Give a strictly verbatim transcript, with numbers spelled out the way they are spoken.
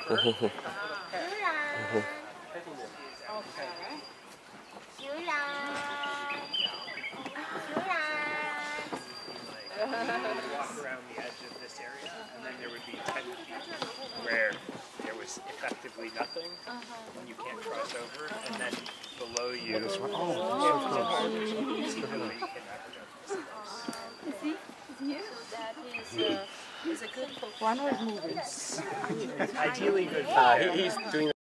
Shu Lan. Shu Lan. Shu Lan. Walk around the edge of this area, and then there would be ten feet where there was effectively nothing, and you can't cross over, and then below you, oh, see really cannot jump. Is he? Is he? So that is, uh, is a good One was moving. Ideally good. Uh, he, he's doing